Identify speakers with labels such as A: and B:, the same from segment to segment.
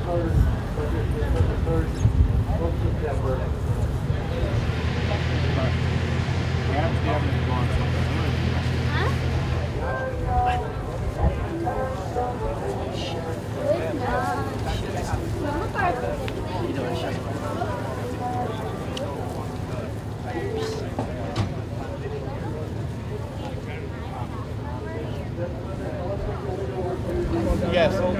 A: Yes, okay.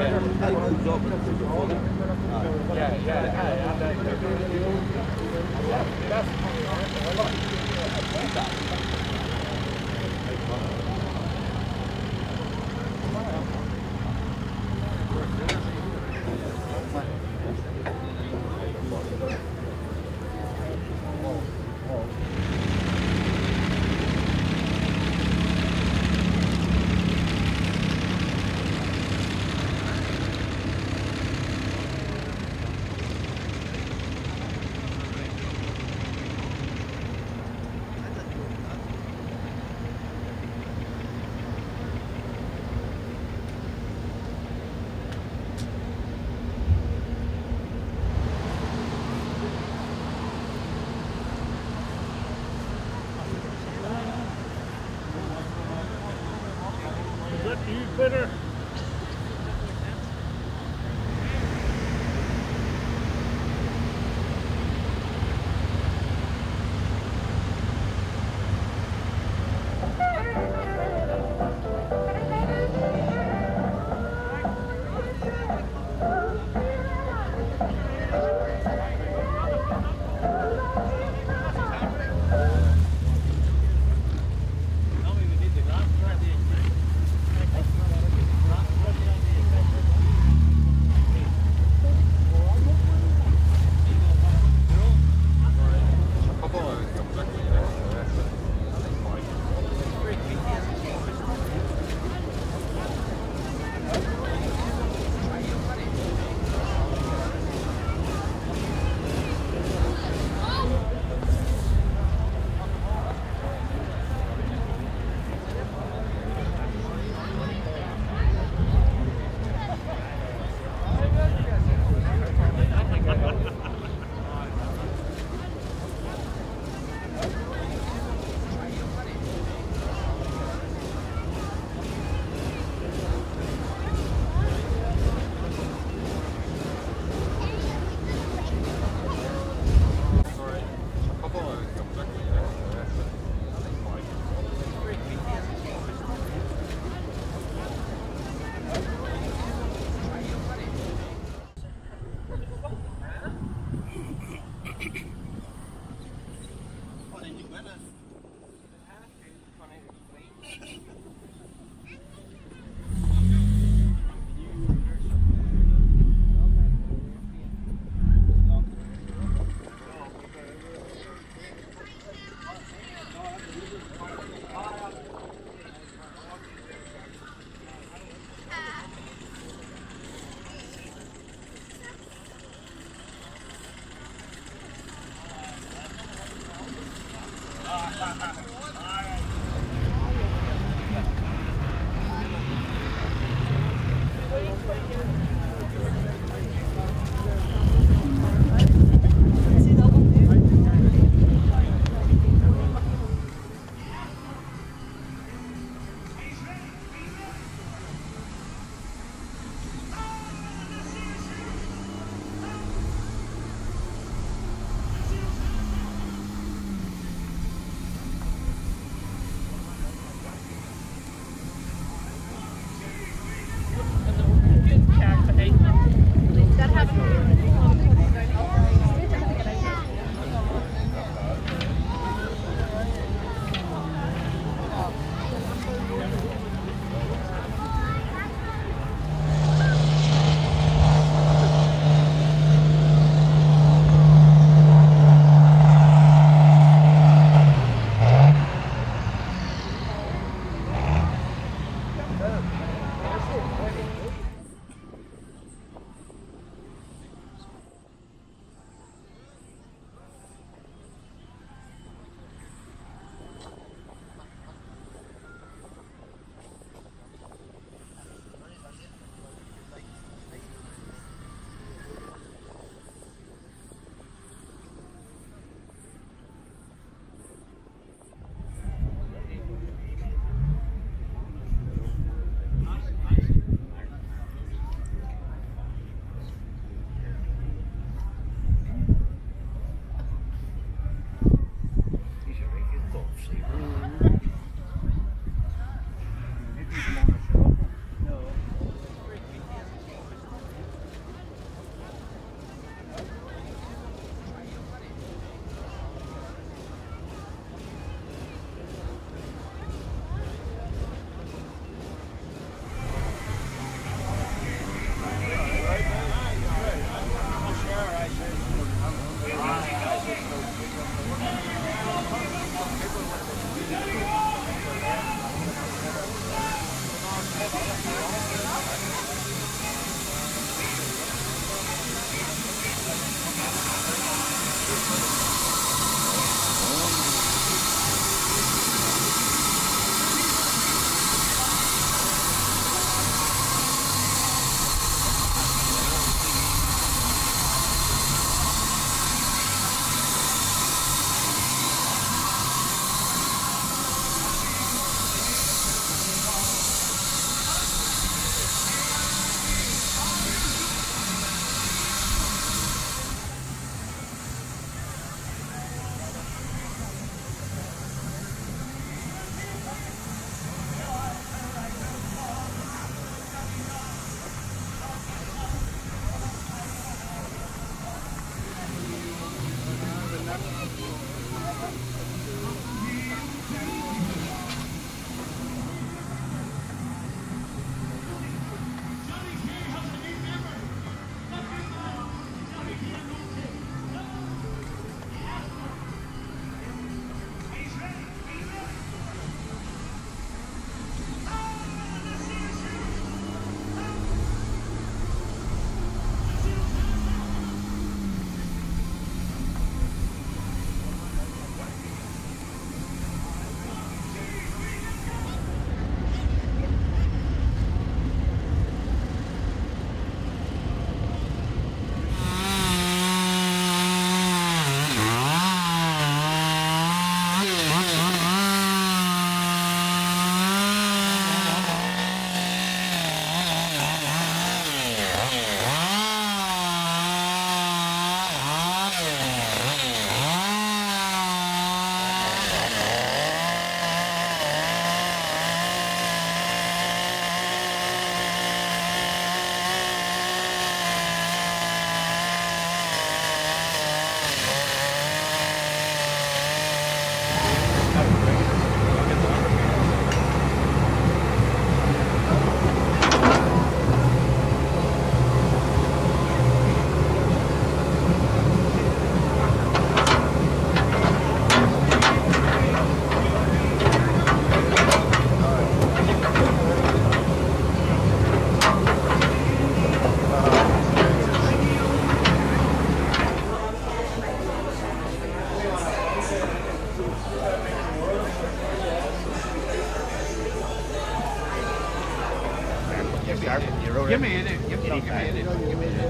A: Give me it. Give me it.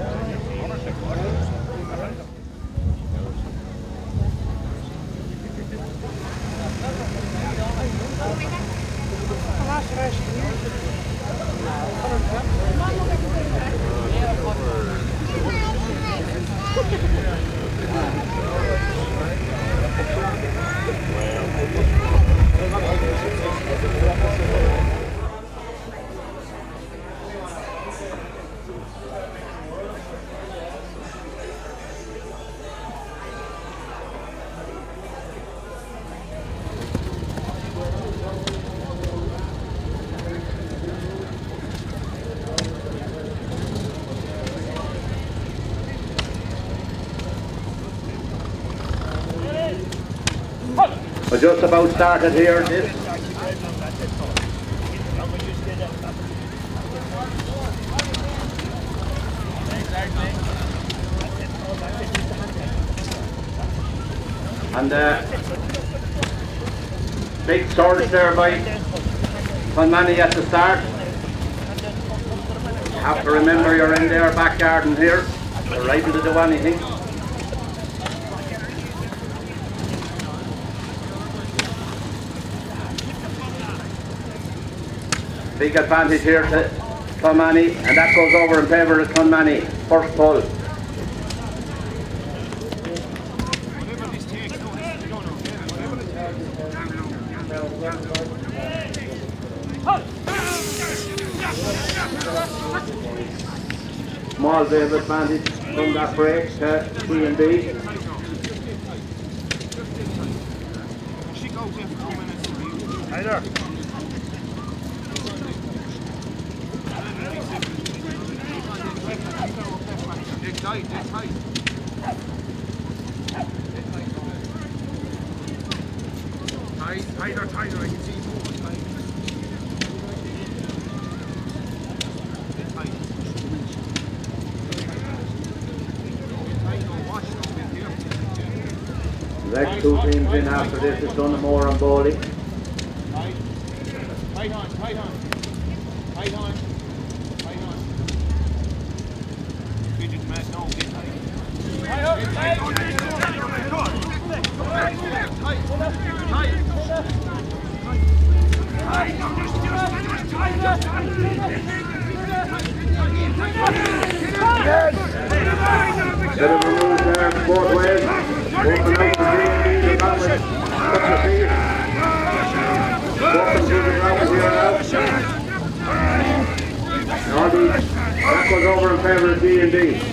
B: We're just about started here. And big surge there by Clonmany at the start. You have to remember you're in their back garden here. They're liable to do anything. Big advantage here to Clonmany, and that goes over in favour of Clonmany. First pull. Small bit of advantage from that break to C&B.
A: Hi there. Tight. Tighter, I can see more tight.
B: The next two teams in after this is Dunamore and Bowley.
A: Tight on. Fidget man, no, get tight.
B: Bit of a move there both ways. Open out the green, back with touch of feet. Walking through the ground here now. Norby, that goes over in favour of D&D.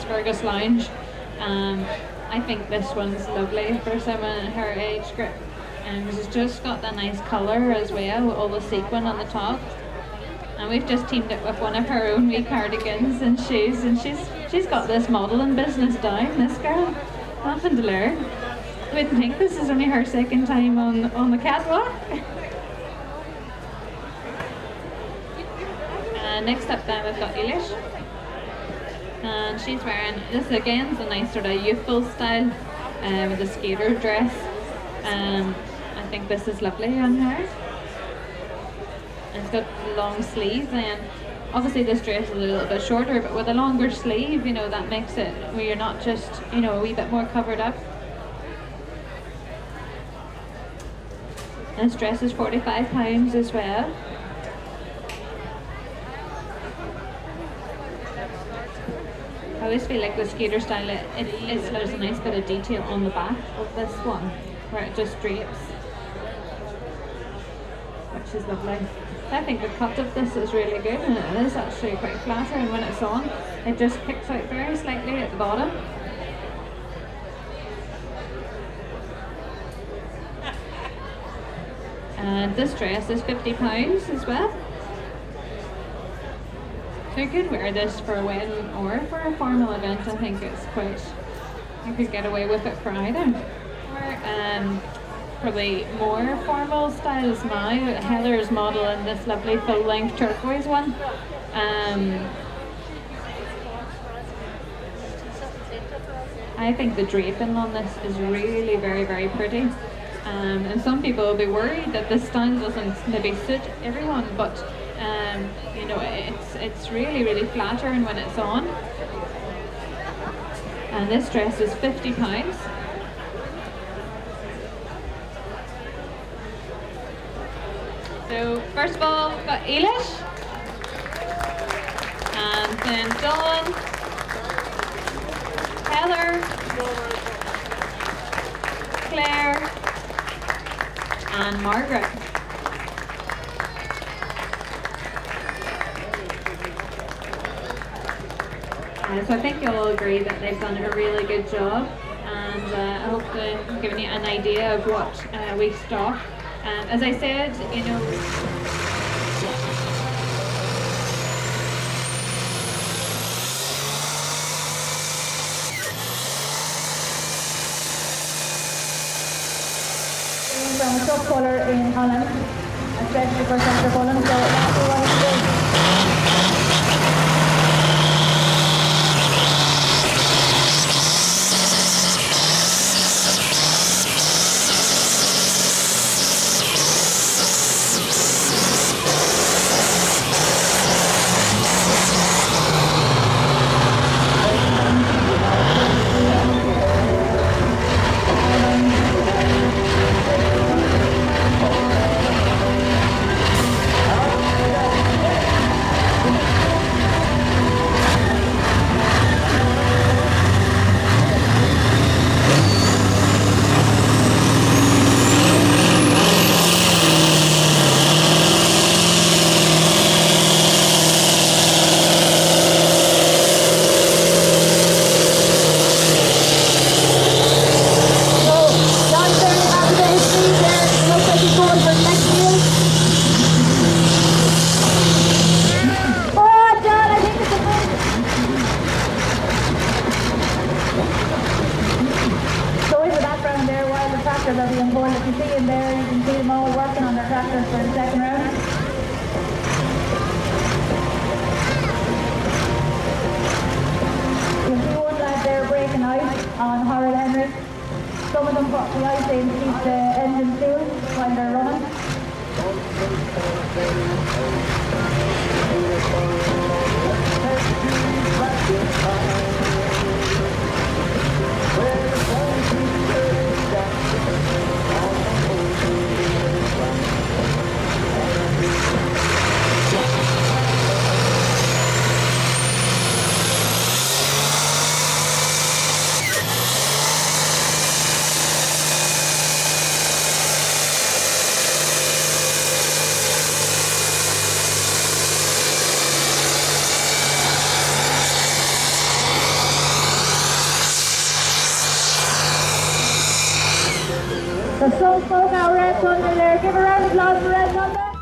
C: Fergus Lounge. I think this one's lovely for someone in her age group. It's just got that nice colour as well, with all the sequin on the top. And we've just teamed it with one of her own wee cardigans and shoes, and she's got this modelling business down, this girl. Nothing to learn. I wouldn't think this is only her second time on the catwalk. Next up then we've got Ilish. And she's wearing, this again is a nice sort of youthful style with a skater dress. I think this is lovely on her. And it's got long sleeves, and obviously this dress is a little bit shorter, but with a longer sleeve, you know, that makes it where you're not just, you know, a wee bit more covered up. And this dress is £45 as well. I always feel like the skater style, there's a nice bit of detail on the back of this one, where it just drapes, which is lovely. I think the cut of this is really good, and it is actually quite flatter, and when it's on, it just kicks out very slightly at the bottom. And this dress is £50 as well. So you could wear this for a wedding or for a formal event. I think it's quite, you could get away with it for either. Or probably more formal styles now. Heather's modelling this lovely full-length turquoise one. I think the draping on this is really very, very pretty. And some people will be worried that this style doesn't maybe suit everyone, but you know, it's really, really flattering when it's on. And this dress is £50. So first of all, we've got Eilish, and then Dawn, Heather, Claire, and Margaret. So I think you'll all agree that they've done a really good job, and I hope to have given you an idea of what we stock. As I said, you know,
D: from a shop collar in Holland, especially for Central Holland, so that's what we want to do. Sunday there. Give a round of applause for Red Sunday.